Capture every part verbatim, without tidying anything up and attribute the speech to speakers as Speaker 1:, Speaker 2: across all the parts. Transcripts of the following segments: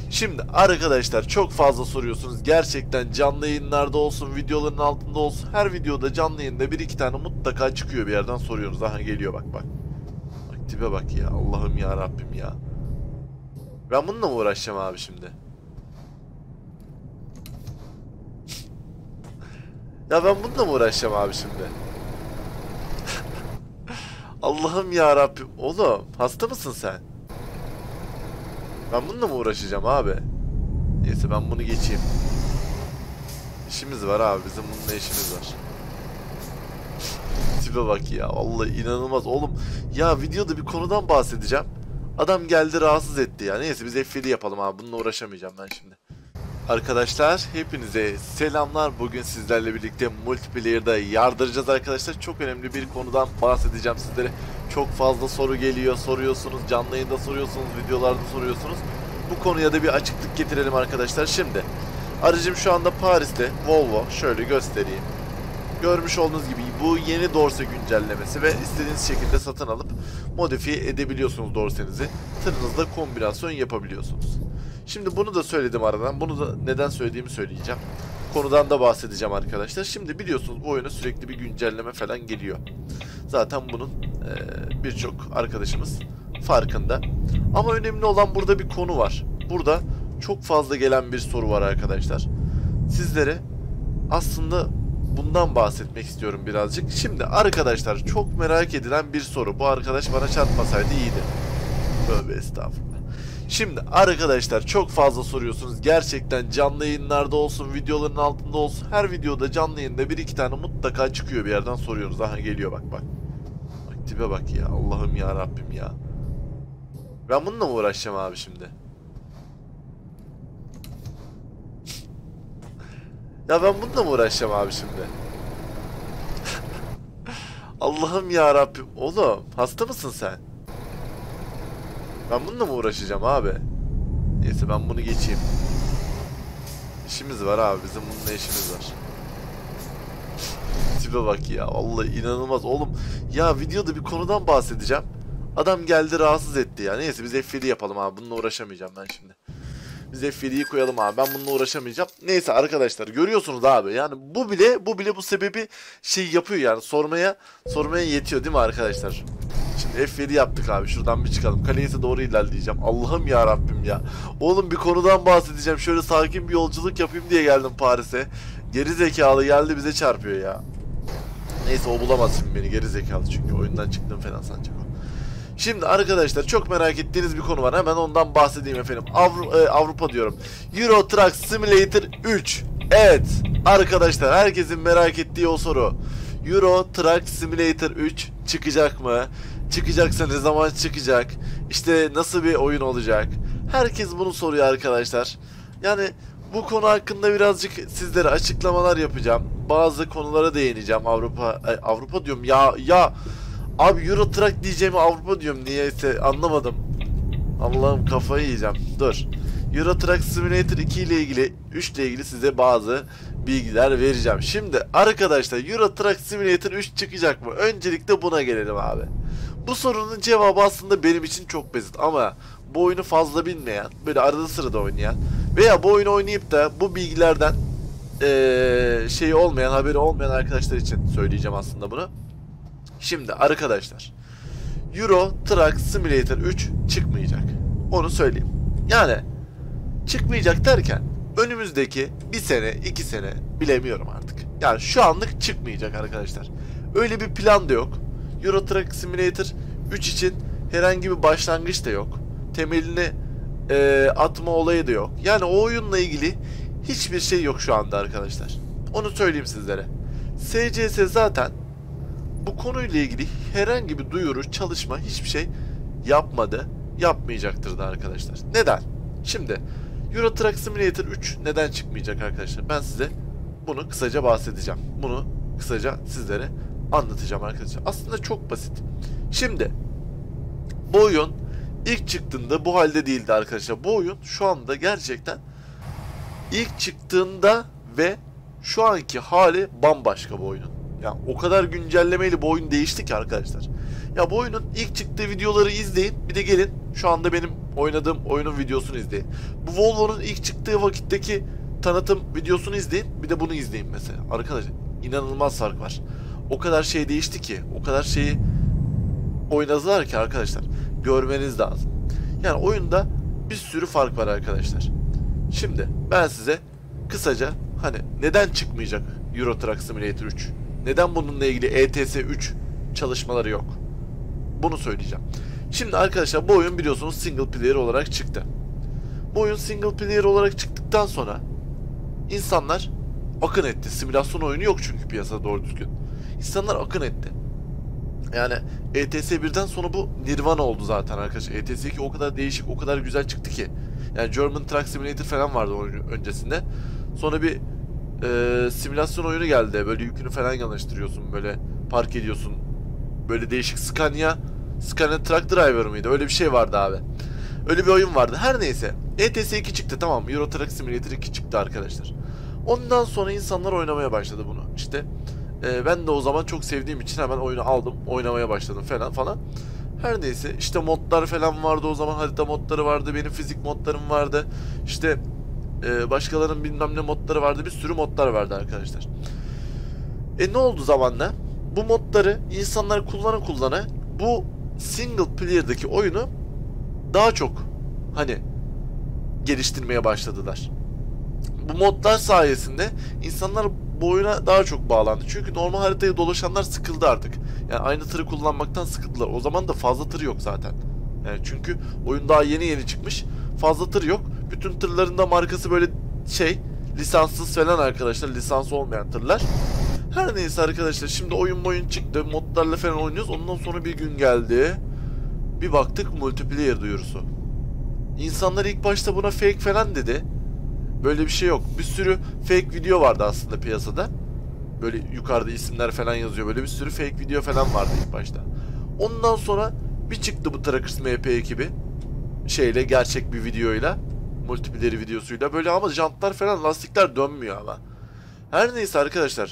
Speaker 1: Şimdi arkadaşlar çok fazla soruyorsunuz. Gerçekten canlı yayınlarda olsun, videoların altında olsun. Her videoda canlı yayında bir iki tane mutlaka çıkıyor, bir yerden soruyoruz. Aha geliyor bak bak. Bak tipe bak ya. Allah'ım ya Rabbim ya. Ben bununla mı uğraşacağım abi şimdi? Ya ben bununla mı uğraşacağım abi şimdi? Allah'ım ya Rabbim. Oğlum hasta mısın sen? Ben bununla mı uğraşacağım abi? Neyse ben bunu geçeyim. İşimiz var abi, bizim bununla işimiz var. Tipe bak ya, vallahi inanılmaz oğlum. Ya videoda bir konudan bahsedeceğim. Adam geldi rahatsız etti ya. Neyse biz F yedi yapalım abi, bununla uğraşamayacağım ben şimdi. Arkadaşlar hepinize selamlar. Bugün sizlerle birlikte multiplayer'da yardıracağız arkadaşlar. Çok önemli bir konudan bahsedeceğim sizlere. Çok fazla soru geliyor, soruyorsunuz, canlı yayında soruyorsunuz, videolarda soruyorsunuz. Bu konuya da bir açıklık getirelim arkadaşlar. Şimdi aracım şu anda Paris'te, Volvo. Şöyle göstereyim. Görmüş olduğunuz gibi bu yeni dorse güncellemesi ve istediğiniz şekilde satın alıp modifiye edebiliyorsunuz dorsenizi. Tırınızla kombinasyon yapabiliyorsunuz. Şimdi bunu da söyledim aradan. Bunu da neden söylediğimi söyleyeceğim. Konudan da bahsedeceğim arkadaşlar. Şimdi biliyorsunuz bu oyuna sürekli bir güncelleme falan geliyor. Zaten bunun e, birçok arkadaşımız farkında. Ama önemli olan burada bir konu var. Burada çok fazla gelen bir soru var arkadaşlar. Sizlere aslında bundan bahsetmek istiyorum birazcık. Şimdi arkadaşlar çok merak edilen bir soru. Bu arkadaş bana çarpmasaydı iyiydi. Tövbe estağfurullah. Şimdi arkadaşlar çok fazla soruyorsunuz. Gerçekten canlı yayınlarda olsun, videoların altında olsun. Her videoda canlı yayında bir iki tane mutlaka çıkıyor, bir yerden soruyoruz. Aha geliyor bak bak. Bak tipe bak ya. Allah'ım ya Rabbim ya. Ben bununla mı uğraşacağım abi şimdi? Ya ben bununla mı uğraşacağım abi şimdi? Allah'ım ya Rabbim. Oğlum hasta mısın sen? Ben bununla mı uğraşacağım abi? Neyse ben bunu geçeyim. İşimiz var abi, bizim bununla işimiz var. Tipe bak ya, vallahi inanılmaz oğlum. Ya videoda bir konudan bahsedeceğim. Adam geldi rahatsız etti ya. Neyse biz F yedi yapalım abi, bununla uğraşamayacağım ben şimdi. Biz F yediyi koyalım abi, ben bununla uğraşamayacağım. Neyse arkadaşlar görüyorsunuz abi, yani bu bile bu bile bu sebebi şey yapıyor yani, sormaya sormaya yetiyor değil mi arkadaşlar? Şimdi F yedi yaptık abi, şuradan bir çıkalım. Kaleyse doğru ilerleyeceğim. Allah'ım ya Rabbim ya. Oğlum bir konudan bahsedeceğim. Şöyle sakin bir yolculuk yapayım diye geldim Paris'e. Geri zekalı geldi bize çarpıyor ya. Neyse o bulamaz şimdi beni, geri zekalı çünkü oyundan çıktım falan sanacak o. Şimdi arkadaşlar çok merak ettiğiniz bir konu var. Hemen ondan bahsedeyim efendim. Avru e, Avrupa diyorum. Euro Truck Simulator üç. Evet arkadaşlar, herkesin merak ettiği o soru. Euro Truck Simulator üç çıkacak mı? Çıkacaksa ne zaman çıkacak? İşte nasıl bir oyun olacak? Herkes bunu soruyor arkadaşlar. Yani bu konu hakkında birazcık sizlere açıklamalar yapacağım. Bazı konulara değineceğim. Avrupa ay, Avrupa diyorum ya ya. Abi Euro Truck diyeceğimi Avrupa diyorum, niyeyse anlamadım. Allah'ım kafayı yiyeceğim. Dur. Euro Truck Simulator iki ile ilgili, üç ile ilgili size bazı bilgiler vereceğim. Şimdi arkadaşlar Euro Truck Simulator üç çıkacak mı? Öncelikle buna gelelim abi. Bu sorunun cevabı aslında benim için çok basit ama bu oyunu fazla bilmeyen, böyle arada sırada oynayan veya bu oyunu oynayıp da bu bilgilerden ee, şeyi olmayan, haberi olmayan arkadaşlar için söyleyeceğim aslında bunu. Şimdi arkadaşlar Euro Truck Simulator üç çıkmayacak. Onu söyleyeyim. Yani çıkmayacak derken önümüzdeki bir sene, iki sene bilemiyorum artık. Yani şu anlık çıkmayacak arkadaşlar. Öyle bir plan da yok. Euro Truck Simulator üç için herhangi bir başlangıç da yok. Temelini e, atma olayı da yok. Yani o oyunla ilgili hiçbir şey yok şu anda arkadaşlar. Onu söyleyeyim sizlere. S C S zaten bu konuyla ilgili herhangi bir duyuru, çalışma, hiçbir şey yapmadı. Yapmayacaktır da arkadaşlar. Neden? Şimdi Euro Truck Simulator üç neden çıkmayacak arkadaşlar? Ben size bunu kısaca bahsedeceğim. Bunu kısaca sizlere anlatacağım arkadaşlar. Aslında çok basit. Şimdi bu oyun ilk çıktığında bu halde değildi arkadaşlar. Bu oyun şu anda gerçekten ilk çıktığında ve şu anki hali bambaşka bu oyunun. Yani o kadar güncellemeyle bu oyun değişti ki arkadaşlar. Ya bu oyunun ilk çıktığı videoları izleyin. Bir de gelin şu anda benim oynadığım oyunun videosunu izleyin. Bu Volvo'nun ilk çıktığı vakitteki tanıtım videosunu izleyin. Bir de bunu izleyin mesela. Arkadaşlar inanılmaz fark var. O kadar şey değişti ki. O kadar şeyi oynadılar ki arkadaşlar. Görmeniz lazım. Yani oyunda bir sürü fark var arkadaşlar. Şimdi ben size kısaca hani neden çıkmayacak Euro Truck Simulator üç? Neden bununla ilgili E T S üç çalışmaları yok? Bunu söyleyeceğim. Şimdi arkadaşlar bu oyun biliyorsunuz single player olarak çıktı. Bu oyun single player olarak çıktıktan sonra insanlar akın etti. Simülasyon oyunu yok çünkü piyasada doğru düzgün. İnsanlar akın etti. Yani E T S birden sonra bu Nirvana oldu zaten arkadaşlar. E T S iki o kadar değişik, o kadar güzel çıktı ki. Yani German Truck Simulator falan vardı oyun öncesinde. Sonra bir e, simülasyon oyunu geldi. Böyle yükünü falan yanaştırıyorsun, böyle park ediyorsun. Böyle değişik Scania, Scania Truck Driver mıydı? Öyle bir şey vardı abi. Öyle bir oyun vardı. Her neyse. E T S iki çıktı, tamam. Euro Truck Simulator iki çıktı arkadaşlar. Ondan sonra insanlar oynamaya başladı bunu. İşte e, ben de o zaman çok sevdiğim için hemen oyunu aldım. Oynamaya başladım falan falan. Her neyse işte modlar falan vardı o zaman, harita modları vardı, benim fizik modlarım vardı. İşte e, başkalarının bilmem ne modları vardı, bir sürü modlar vardı arkadaşlar. E ne oldu zamanla? Bu modları insanlar kullana kullana bu single player'daki oyunu daha çok hani geliştirmeye başladılar. Bu modlar sayesinde insanlar bu oyuna daha çok bağlandı. Çünkü normal haritayı dolaşanlar sıkıldı artık. Yani aynı tırı kullanmaktan sıkıldılar. O zaman da fazla tır yok zaten. Yani çünkü oyun daha yeni yeni çıkmış. Fazla tır yok. Bütün tırların da markası böyle şey, lisanssız falan arkadaşlar. Lisansı olmayan tırlar. Her neyse arkadaşlar, şimdi oyun oyun çıktı. Modlarla falan oynuyoruz. Ondan sonra bir gün geldi. Bir baktık multiplayer duyurusu. İnsanlar ilk başta buna fake falan dedi. Böyle bir şey yok. Bir sürü fake video vardı aslında piyasada. Böyle yukarıda isimler falan yazıyor. Böyle bir sürü fake video falan vardı ilk başta. Ondan sonra bir çıktı bu Truckers M P ekibi. Şeyle, gerçek bir videoyla. Multiplayer videosuyla. Böyle ama jantlar falan, lastikler dönmüyor ama. Her neyse arkadaşlar.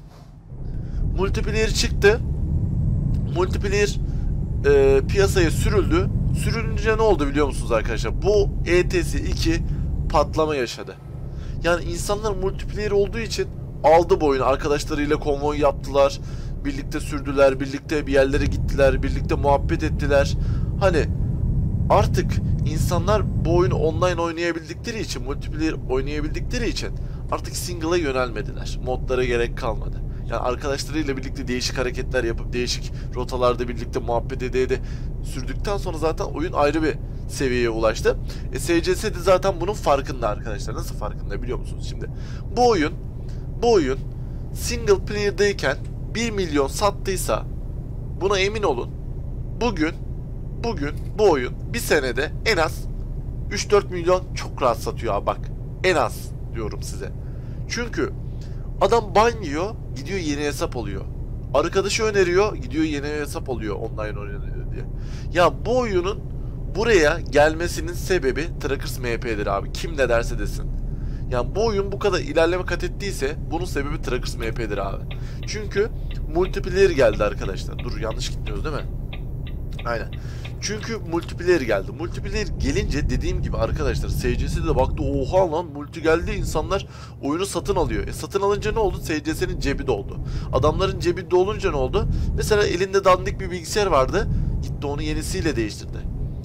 Speaker 1: Multiplayer çıktı. Multiplayer e, piyasaya sürüldü. Sürülünce ne oldu biliyor musunuz arkadaşlar? Bu E T S iki patlama yaşadı. Yani insanlar multiplayer olduğu için aldı bu oyunu. Arkadaşlarıyla konvoy yaptılar. Birlikte sürdüler. Birlikte bir yerlere gittiler. Birlikte muhabbet ettiler. Hani artık insanlar bu oyunu online oynayabildikleri için, multiplayer oynayabildikleri için artık single'a yönelmediler. Modlara gerek kalmadı. Yani arkadaşlarıyla birlikte değişik hareketler yapıp değişik rotalarda birlikte muhabbet ede ede sürdükten sonra zaten oyun ayrı bir seviyeye ulaştı. E, S C S de zaten bunun farkında arkadaşlar. Nasıl farkında biliyor musunuz? Şimdi bu oyun bu oyun single player'dayken bir milyon sattıysa buna emin olun. Bugün bugün bu oyun bir senede en az üç dört milyon çok rahat satıyor abi, bak. En az diyorum size. Çünkü adam ban yiyor, gidiyor yeni hesap alıyor. Arkadaşı öneriyor, gidiyor yeni hesap alıyor online oynuyor diye. Ya bu oyunun buraya gelmesinin sebebi Truckers M P'dir abi. Kim ne derse desin. Yani bu oyun bu kadar ilerleme kat ettiyse bunun sebebi Truckers M P'dir abi. Çünkü multiplayer geldi arkadaşlar. Dur, yanlış gitmiyoruz değil mi? Aynen. Çünkü multiplayer geldi. Multiplayer gelince dediğim gibi arkadaşlar, S C S de baktı, oha lan multi geldi, insanlar oyunu satın alıyor. E satın alınca ne oldu? S C S'nin cebi doldu. Adamların cebi dolunca ne oldu? Mesela elinde dandik bir bilgisayar vardı. Gitti onu yenisiyle değiştirdi.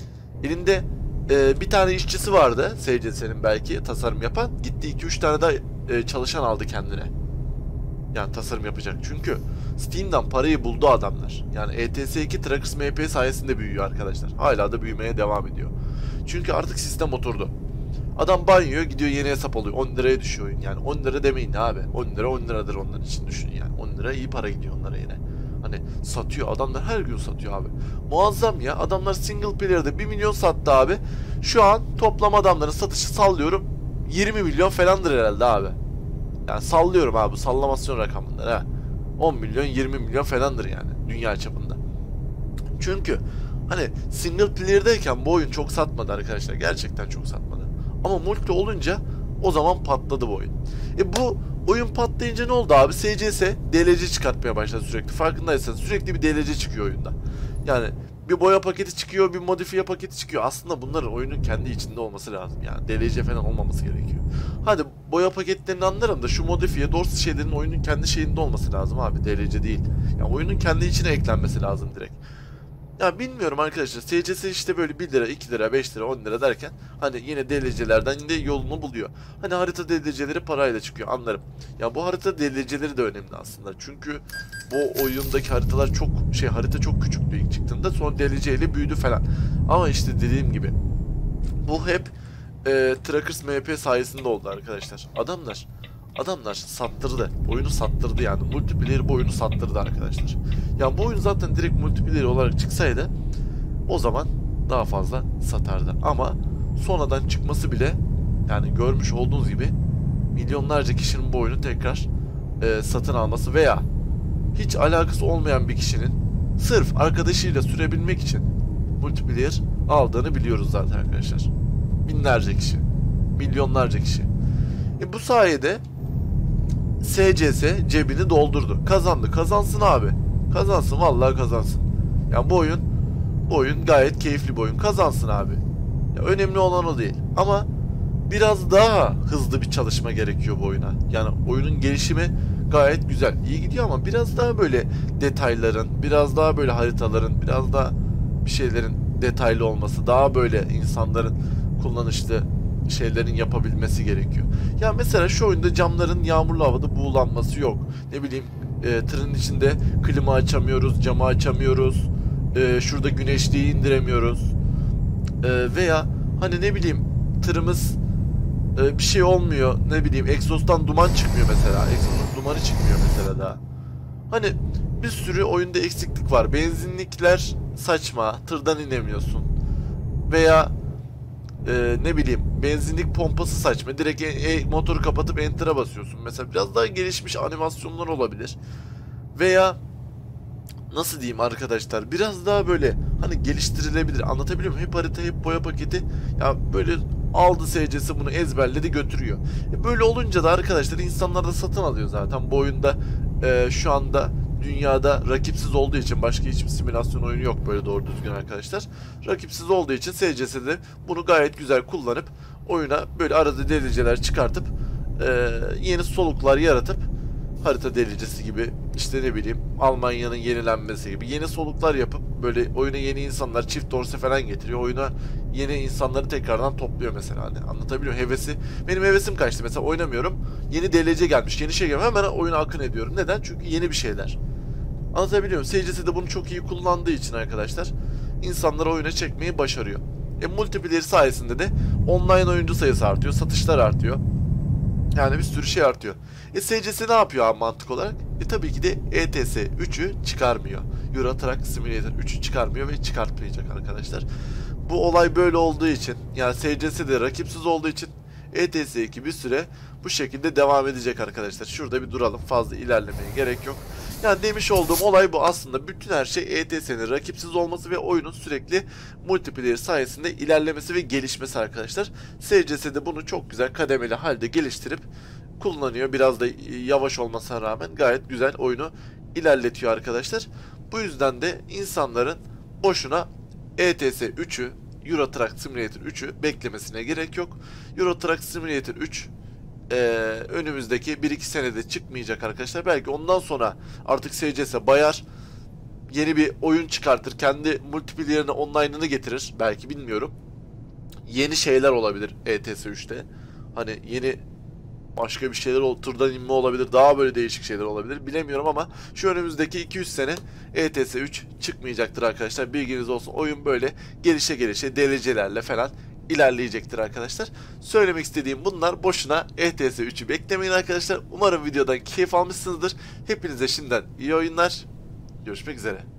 Speaker 1: Elinde e, bir tane işçisi vardı S C S'nin belki tasarım yapan. Gitti iki üç tane daha e, çalışan aldı kendine. Yani tasarım yapacak. Çünkü Steam'den parayı buldu adamlar. Yani E T S iki Truckers M P sayesinde büyüyor arkadaşlar. Hala da büyümeye devam ediyor. Çünkü artık sistem oturdu. Adam banyo gidiyor yeni hesap alıyor. on liraya düşüyor oyun. Yani on lira demeyin abi. on lira on liradır onlar için, düşün yani. on lira iyi para gidiyor onlara yine. Hani satıyor. Adamlar her gün satıyor abi. Muazzam ya. Adamlar single player'da bir milyon sattı abi. Şu an toplam adamların satışı sallıyorum yirmi milyon falandır herhalde abi. Yani sallıyorum abi, sallamasyon rakamları ha. on milyon yirmi milyon falandır yani dünya çapında. Çünkü hani single player'dayken bu oyun çok satmadı arkadaşlar. Gerçekten çok satmadı. Ama multi olunca o zaman patladı bu oyun. E bu oyun patlayınca ne oldu abi? S C S D L C çıkartmaya başladı sürekli. Farkındaysanız sürekli bir D L C çıkıyor oyunda. Yani bir boya paketi çıkıyor, bir modifiye paketi çıkıyor. Aslında bunların oyunun kendi içinde olması lazım. Yani D L C falan olmaması gerekiyor. Hadi boya paketlerini anlarım da şu modifiye, doğrusu şeylerin oyunun kendi şeyinde olması lazım abi. D L C değil. Yani oyunun kendi içine eklenmesi lazım direkt. Ya bilmiyorum arkadaşlar. S C S işte böyle bir lira, iki lira, beş lira, on lira derken hani yine D L C'lerden yine yolunu buluyor. Hani harita D L C'leri parayla çıkıyor, anlarım. Ya bu harita D L C'leri de önemli aslında. Çünkü bu oyundaki haritalar çok şey, harita çok küçüktü ilk çıktığında. Sonra D L C ile büyüdü falan. Ama işte dediğim gibi bu hep e, Trackers M P sayesinde oldu arkadaşlar. Adamlar Adamlar sattırdı. Oyunu sattırdı yani. Multiplayer bu oyunu sattırdı arkadaşlar. Yani bu oyun zaten direkt multiplayer olarak çıksaydı o zaman daha fazla satardı. Ama sonradan çıkması bile, yani görmüş olduğunuz gibi milyonlarca kişinin bu oyunu tekrar e, satın alması veya hiç alakası olmayan bir kişinin sırf arkadaşıyla sürebilmek için multiplayer aldığını biliyoruz zaten arkadaşlar. Binlerce kişi, milyonlarca kişi. E bu sayede S C S cebini doldurdu. Kazandı. Kazansın abi. Kazansın. Vallahi kazansın. Yani bu oyun bu oyun gayet keyifli bir oyun. Kazansın abi. Ya önemli olan o değil. Ama biraz daha hızlı bir çalışma gerekiyor bu oyuna. Yani oyunun gelişimi gayet güzel. İyi gidiyor ama biraz daha böyle detayların, biraz daha böyle haritaların, biraz daha bir şeylerin detaylı olması, daha böyle insanların kullanışlı şeylerin yapabilmesi gerekiyor. Ya mesela şu oyunda camların yağmurlu havada buğulanması yok. Ne bileyim e, tırın içinde klima açamıyoruz, camı açamıyoruz. E, şurada güneşliği indiremiyoruz. E, veya hani ne bileyim tırımız e, bir şey olmuyor. Ne bileyim egzozdan duman çıkmıyor mesela. Egzozun dumanı çıkmıyor mesela daha. Hani bir sürü oyunda eksiklik var. Benzinlikler saçma. Tırdan inemiyorsun. Veya Ee, ne bileyim benzinlik pompası saçma. Direkt e, e, motoru kapatıp enter'a basıyorsun. Mesela biraz daha gelişmiş animasyonlar olabilir. Veya nasıl diyeyim arkadaşlar, biraz daha böyle hani geliştirilebilir. Anlatabiliyor muyum? Hep harita, hep boya paketi. Ya böyle aldı S C S bunu ezberledi götürüyor. E böyle olunca da arkadaşlar insanlar da satın alıyor zaten. Bu oyunda e, şu anda dünyada rakipsiz olduğu için, başka hiçbir simülasyon oyunu yok böyle doğru düzgün arkadaşlar. Rakipsiz olduğu için S C S'de bunu gayet güzel kullanıp oyuna böyle arada deliceler çıkartıp e, yeni soluklar yaratıp harita delicesi gibi, işte ne bileyim Almanya'nın yenilenmesi gibi yeni soluklar yapıp böyle oyuna yeni insanlar, çift dorse falan getiriyor. Oyuna yeni insanları tekrardan topluyor mesela, hani anlatabiliyor muyum? Hevesi, benim hevesim kaçtı mesela, oynamıyorum. Yeni D L C gelmiş, yeni şey gelmiş, hemen oyuna akın ediyorum. Neden? Çünkü yeni bir şeyler. Anlatabiliyor muyum? S C S de bunu çok iyi kullandığı için arkadaşlar insanları oyuna çekmeyi başarıyor. E multiplayer sayesinde de online oyuncu sayısı artıyor, satışlar artıyor. Yani bir sürü şey artıyor. E S C S ne yapıyor abi mantık olarak? E tabii ki de E T S üçü çıkarmıyor. Euro Truck Simulator üçü çıkarmıyor ve çıkartmayacak arkadaşlar. Bu olay böyle olduğu için, yani S C S de rakipsiz olduğu için E T S iki bir süre bu şekilde devam edecek arkadaşlar. Şurada bir duralım, fazla ilerlemeye gerek yok. Yani demiş olduğum olay bu aslında. Bütün her şey E T S'nin rakipsiz olması ve oyunun sürekli multiplayer sayesinde ilerlemesi ve gelişmesi arkadaşlar. S C S de bunu çok güzel kademeli halde geliştirip kullanıyor. Biraz da yavaş olmasına rağmen gayet güzel oyunu ilerletiyor arkadaşlar. Bu yüzden de insanların boşuna E T S üçü, Euro Truck Simulator üçü beklemesine gerek yok. Euro Truck Simulator üç Ee, önümüzdeki bir iki senede çıkmayacak arkadaşlar. Belki ondan sonra artık S C S bayar, yeni bir oyun çıkartır, kendi multiplayer'ine online'ını getirir belki, bilmiyorum. Yeni şeyler olabilir E T S üçte. Hani yeni başka bir şeyler olur, turdan inme olabilir, daha böyle değişik şeyler olabilir, bilemiyorum ama şu önümüzdeki iki üç sene E T S üç çıkmayacaktır arkadaşlar. Bilginiz olsun. Oyun böyle gelişe gelişe D L C'lerle falan ilerleyecektir arkadaşlar. Söylemek istediğim bunlar. Boşuna E T S üçü beklemeyin arkadaşlar. Umarım videodan keyif almışsınızdır. Hepinize şimdiden iyi oyunlar. Görüşmek üzere.